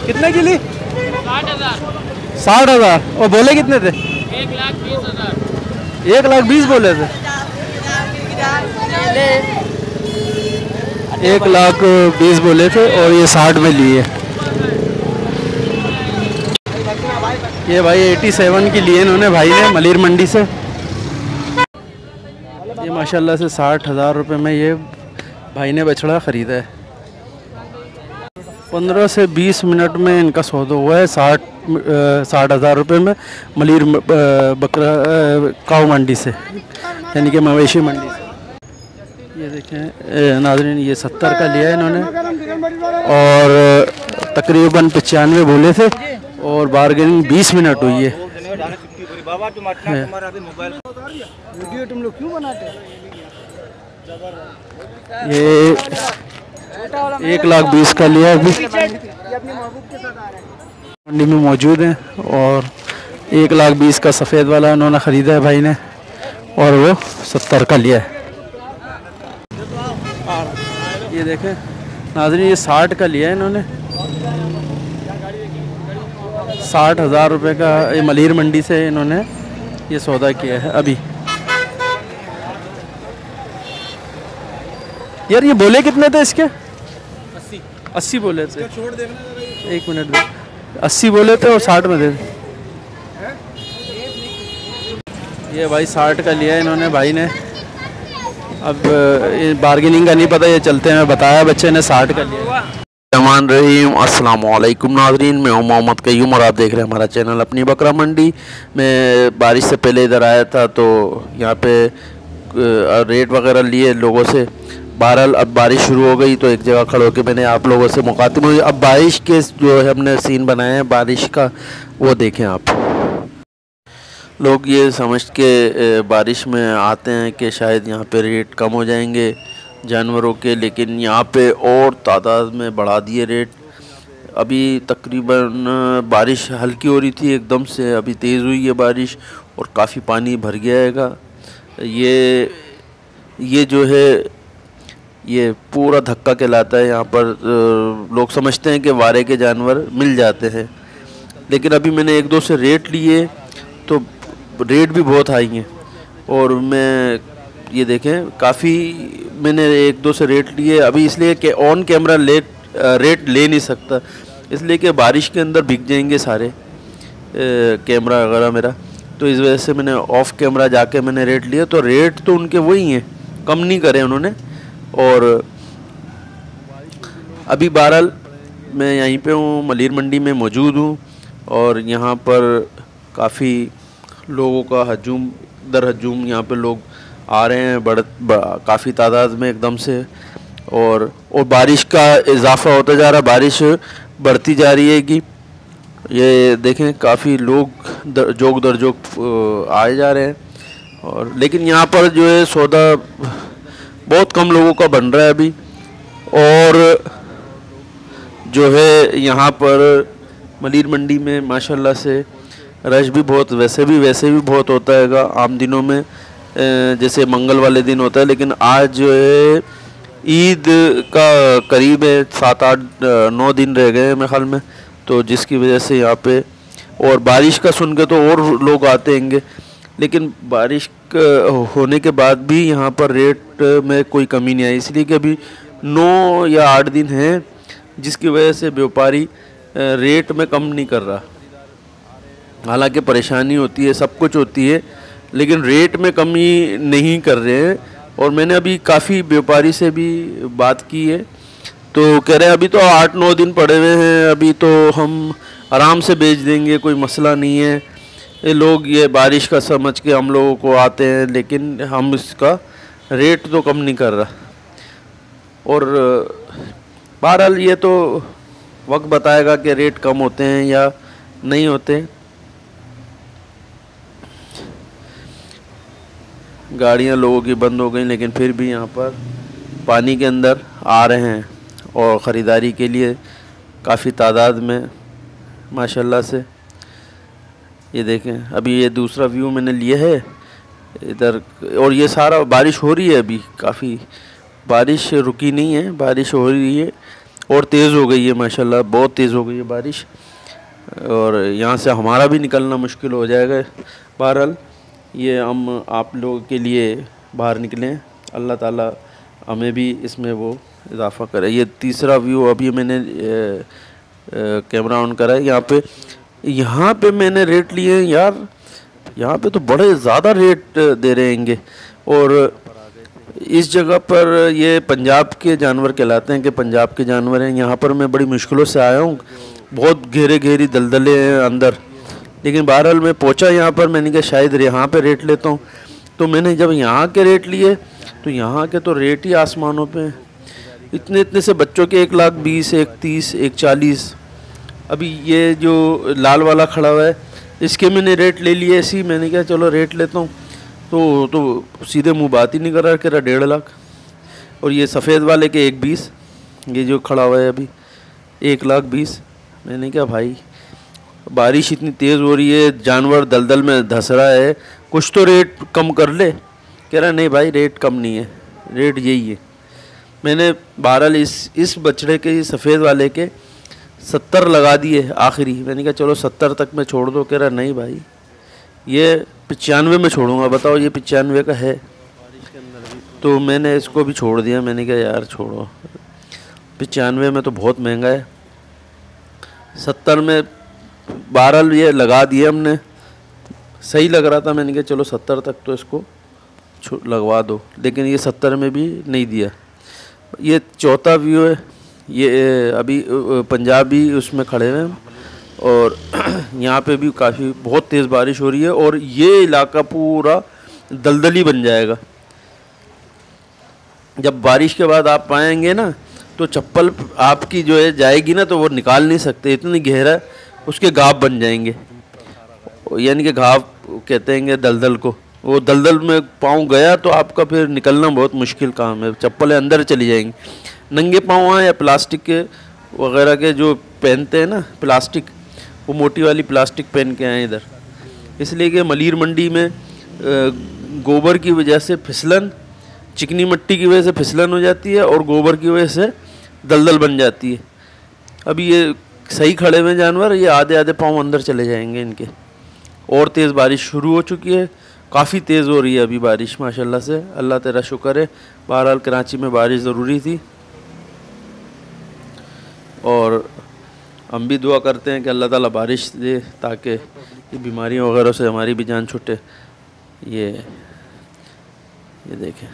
कितने की ली? 60,000। 60,000। और बोले कितने थे? 1,20,000। 1,20,000 बोले थे। 1,20,000 बोले थे और ये 60 में लिए। ये भाई 87 की लिए इन्होंने भाई ने मलिर मंडी से। ये माशाल्लाह से 60,000 रुपये में ये भाई ने बछड़ा ख़रीदा है। 15 से 20 मिनट में इनका सौदा हुआ है 60,000 रुपये में मलिर बकरा काऊ मंडी से, यानी कि मवेशी मंडी से। ये देखें नाज़रीन, ये 70 का लिया है इन्होंने और तकरीबन 95 बोले थे और बारगेनिंग 20 मिनट हुई है। ये 1,20,000 का लिया अभी मंडी में मौजूद है और 1,20,000 का सफ़ेद वाला उन्होंने ख़रीदा है भाई ने और वो 70 का लिया है। ये देखें नाज़रीन, ये 60 का लिया है इन्होंने। 60,000 रुपये का ये मलिर मंडी से इन्होंने ये सौदा किया है अभी। यार ये बोले कितने थे इसके? 80 बोले थे। एक मिनट दे, 80 बोले थे और 60 में दे। ये भाई 60 का लिया है इन्होंने भाई ने। अब बार्गेनिंग का नहीं पता, ये चलते हैं बताया बच्चे ने 60 का लिया। रहमान रहीम, अस्सलाम वालेकुम नाज़रीन, मैं हूं मोहम्मद कयूम और आप देख रहे हैं हमारा चैनल अपनी बकरा मंडी। मैं बारिश से पहले इधर आया था तो यहाँ पे रेट वगैरह लिए लोगों से। बहरहाल अब बारिश शुरू हो गई तो एक जगह खड़े होकर मैंने आप लोगों से मुखातिब हुई। अब बारिश के जो है हमने सीन बनाए हैं बारिश का, वो देखें आप। लोग ये समझ के बारिश में आते हैं कि शायद यहाँ पे रेट कम हो जाएंगे जानवरों के, लेकिन यहाँ पे और तादाद में बढ़ा दिए रेट। अभी तकरीबन बारिश हल्की हो रही थी एकदम से, अभी तेज़ हुई है बारिश और काफ़ी पानी भर गया हैगा। ये जो है ये पूरा धक्का कहलाता है। यहाँ पर लोग समझते हैं कि वारे के जानवर मिल जाते हैं, लेकिन अभी मैंने एक दो से रेट लिए तो रेट भी बहुत हाई हैं। और मैं ये देखें काफ़ी मैंने एक दो से रेट लिए अभी, इसलिए कि ऑन कैमरा रेट ले नहीं सकता, इसलिए कि बारिश के अंदर बिक जाएंगे सारे कैमरा वगैरह मेरा, तो इस वजह से मैंने ऑफ कैमरा जाके मैंने रेट लिया। तो रेट तो उनके वही हैं, कम नहीं करे उन्होंने। और अभी बहरहाल मैं यहीं पे हूँ, मलिर मंडी में मौजूद हूँ और यहाँ पर काफ़ी लोगों का हजूम दर हजूम यहाँ पे लोग आ रहे हैं काफ़ी तादाद में एकदम से। और बारिश का इजाफ़ा होता जा रहा है, बारिश बढ़ती जा रही है कि ये देखें काफ़ी लोग जोक दर जोक आए जा रहे हैं। और लेकिन यहाँ पर जो है सौदा बहुत कम लोगों का बन रहा है अभी। और जो है यहाँ पर मलिर मंडी में माशाल्लाह से रश भी बहुत वैसे भी बहुत होता है आम दिनों में, जैसे मंगल वाले दिन होता है। लेकिन आज जो है ईद का करीब है, 7-8-9 दिन रह गए हैं मेरे ख्याल में, तो जिसकी वजह से यहाँ पे और बारिश का सुन के तो और लोग आते होंगे। लेकिन बारिश होने के बाद भी यहाँ पर रेट में कोई कमी नहीं आई, इसलिए कि अभी 9 या 8 दिन हैं, जिसकी वजह से व्यापारी रेट में कम नहीं कर रहा। हालांकि परेशानी होती है, सब कुछ होती है, लेकिन रेट में कमी नहीं कर रहे हैं। और मैंने अभी काफ़ी व्यापारी से भी बात की है, तो कह रहे हैं अभी तो 8-9 दिन पड़े हुए हैं, अभी तो हम आराम से बेच देंगे, कोई मसला नहीं है। ये लोग ये बारिश का समझ के हम लोगों को आते हैं, लेकिन हम इसका रेट तो कम नहीं कर रहा। और बहरहाल ये तो वक्त बताएगा कि रेट कम होते हैं या नहीं होते। गाड़ियाँ लोगों की बंद हो गई, लेकिन फिर भी यहाँ पर पानी के अंदर आ रहे हैं और ख़रीदारी के लिए काफ़ी तादाद में माशाल्लाह से। ये देखें अभी ये दूसरा व्यू मैंने लिया है इधर, और ये सारा बारिश हो रही है अभी, काफ़ी बारिश रुकी नहीं है, बारिश हो रही है। और तेज़ हो गई है माशाल्लाह, बहुत तेज़ हो गई है बारिश, और यहाँ से हमारा भी निकलना मुश्किल हो जाएगा। बहरहाल ये हम आप लोगों के लिए बाहर निकले, अल्लाह ताला हमें भी इसमें वो इजाफ़ा करे। ये तीसरा व्यू अभी मैंने कैमरा ऑन करा है। यहाँ पे मैंने रेट लिए हैं यार, यहाँ पे तो बड़े ज़्यादा रेट दे रहेंगे। और इस जगह पर ये पंजाब के जानवर कहलाते हैं कि पंजाब के जानवर हैं। यहाँ पर मैं बड़ी मुश्किलों से आया हूँ, बहुत गहरी दलदले हैं अंदर, लेकिन बहरहाल मैं पहुँचा यहाँ पर। मैंने कहा शायद यहाँ पे रेट लेता हूँ, तो मैंने जब यहाँ के रेट लिए तो यहाँ के तो रेट ही आसमानों पे हैं। इतने से बच्चों के 1,20,000, 1,30,000, 1,40,000। अभी ये जो लाल वाला खड़ा हुआ है इसके मैंने रेट ले लिए ऐसी। मैंने कहा चलो रेट लेता हूँ, तो सीधे मुँह बात ही नहीं कर रहा, कह रहा 1.5 लाख। और ये सफ़ेद वाले के 1,20,000, ये जो खड़ा हुआ है अभी 1,20,000। मैंने कहा भाई बारिश इतनी तेज़ हो रही है, जानवर दलदल में धंस रहा है, कुछ तो रेट कम कर ले। कह रहा नहीं भाई रेट कम नहीं है, रेट यही है। मैंने बहरहाल इस बछड़े के, सफ़ेद वाले के 70 लगा दिए आखिरी। मैंने कहा चलो 70 तक मैं छोड़ दो। कह रहा नहीं भाई ये 95 में छोड़ूंगा। बताओ ये 95 का है, तो मैंने इसको भी छोड़ दिया। मैंने कहा यार छोड़ो, 95 में तो बहुत महंगा है। 70 में बहरहाल ये लगा दिए हमने, सही लग रहा था। मैंने कहा चलो 70 तक तो इसको लगवा दो, लेकिन ये 70 में भी नहीं दिया। ये चौथा व्यू है। ये अभी पंजाबी उसमें खड़े हुए हैं, और यहाँ पे भी काफ़ी बहुत तेज़ बारिश हो रही है, और ये इलाका पूरा दलदली बन जाएगा। जब बारिश के बाद आप आएंगे ना, तो चप्पल आपकी जो है जाएगी ना, तो वो निकाल नहीं सकते, इतनी गहरा उसके घाव बन जाएंगे। यानी कि घाव कहते हैं दलदल को। वो दलदल में पाँव गया तो आपका फिर निकलना बहुत मुश्किल काम है, चप्पलें अंदर चली जाएंगी। नंगे पाँव आए या प्लास्टिक के वगैरह के जो पहनते हैं ना, प्लास्टिक, वो मोटी वाली प्लास्टिक पहन के आए इधर। इसलिए कि मलीर मंडी में गोबर की वजह से फिसलन, चिकनी मिट्टी की वजह से फिसलन हो जाती है, और गोबर की वजह से दलदल बन जाती है। अभी ये सही खड़े हुए जानवर, ये आधे पाँव अंदर चले जाएंगे इनके। और तेज़ बारिश शुरू हो चुकी है, काफ़ी तेज़ हो रही है अभी बारिश माशाल्लाह से। अल्लाह तेरा शुक्र है। बहरहाल कराची में बारिश ज़रूरी थी, और हम भी दुआ करते हैं कि अल्लाह ताला बारिश दे, ताकि ये बीमारियों वगैरह से हमारी भी जान छूटे। ये देखें,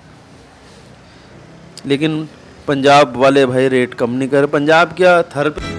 लेकिन पंजाब वाले भाई रेट कम नहीं कर। पंजाब क्या, थर पे